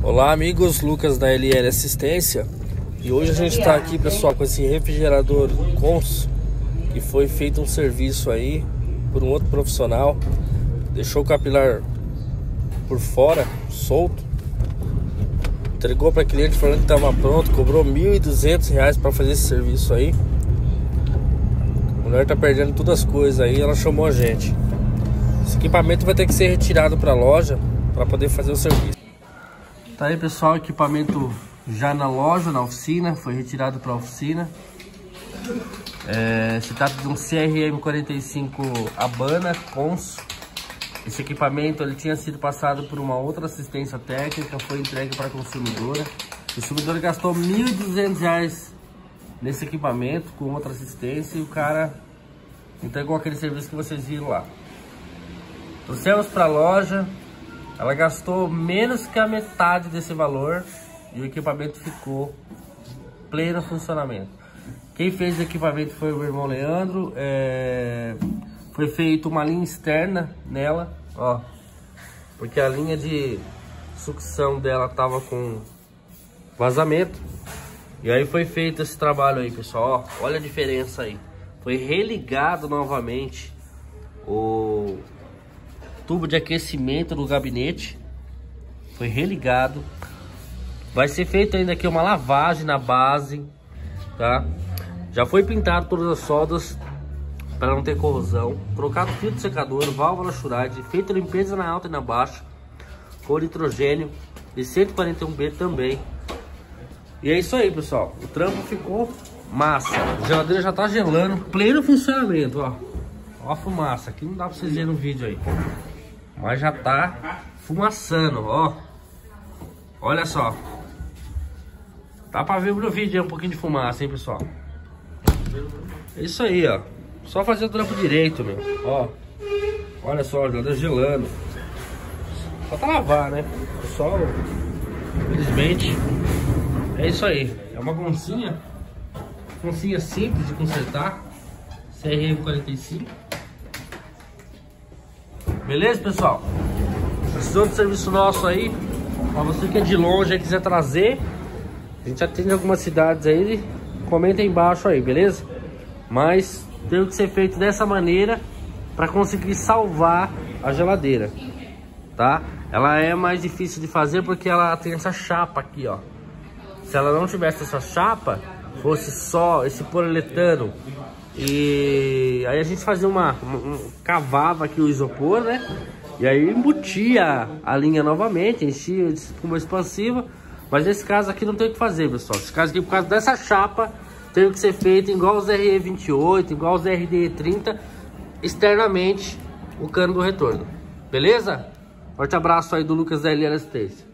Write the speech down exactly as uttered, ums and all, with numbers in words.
Olá amigos, Lucas da L L Assistência. E hoje a gente está aqui, pessoal, com esse refrigerador Cons, que foi feito um serviço aí por um outro profissional. Deixou o capilar por fora, solto. Entregou para cliente falando que estava pronto, cobrou mil e duzentos reais para fazer esse serviço aí. A mulher tá perdendo todas as coisas aí, ela chamou a gente. Esse equipamento vai ter que ser retirado para a loja para poder fazer o serviço. Tá aí, pessoal, equipamento já na loja, na oficina, foi retirado para a oficina. É, se trata de um C R M quarenta e cinco Habana Cons. Esse equipamento ele tinha sido passado por uma outra assistência técnica, foi entregue para a consumidora. O consumidor gastou mil e duzentos reais nesse equipamento com outra assistência e o cara entregou aquele serviço que vocês viram lá. Trouxemos para a loja, ela gastou menos que a metade desse valor e o equipamento ficou pleno funcionamento. Quem fez o equipamento foi o meu irmão Leandro. É... Foi feita uma linha externa nela, ó, porque a linha de sucção dela tava com vazamento. E aí foi feito esse trabalho aí, pessoal, ó, olha a diferença aí. Foi religado novamente o tubo de aquecimento do gabinete, foi religado. Vai ser feito ainda aqui uma lavagem na base, tá? Já foi pintado todas as soldas para não ter corrosão, trocado filtro secador, válvula Schuride, feita limpeza na alta e na baixa, com nitrogênio e cento e quarenta e um B também. E é isso aí, pessoal, o trampo ficou massa, a geladeira já tá gelando, pleno funcionamento, ó. Ó a fumaça, aqui não dá para vocês verem no vídeo aí, mas já tá fumaçando, ó. Olha só, dá para ver no vídeo aí um pouquinho de fumaça, hein, pessoal. É isso aí, ó. Só fazer o trampo direito, meu. Ó, olha só, a geladeira gelando. Só pra lavar, né? Só, infelizmente, é isso aí. É uma goncinha, goncinha simples de consertar, C R M quarenta e cinco. Beleza, pessoal? Precisou de serviço nosso aí, pra você que é de longe e quiser trazer, a gente atende algumas cidades aí, comenta aí embaixo aí, beleza? Mas tem que ser feito dessa maneira para conseguir salvar a geladeira, tá? Ela é mais difícil de fazer porque ela tem essa chapa aqui, ó. Se ela não tivesse essa chapa, fosse só esse poliuretano, e aí a gente fazia uma, uma cavava aqui o isopor, né? E aí embutia a linha novamente, enchia com uma expansiva. Mas nesse caso aqui não tem o que fazer, pessoal. Nesse caso aqui, por causa dessa chapa, tem que ser feito igual os R E vinte e oito, igual os R D E trinta, externamente o cano do retorno. Beleza? Forte abraço aí do Lucas da L L Assistência.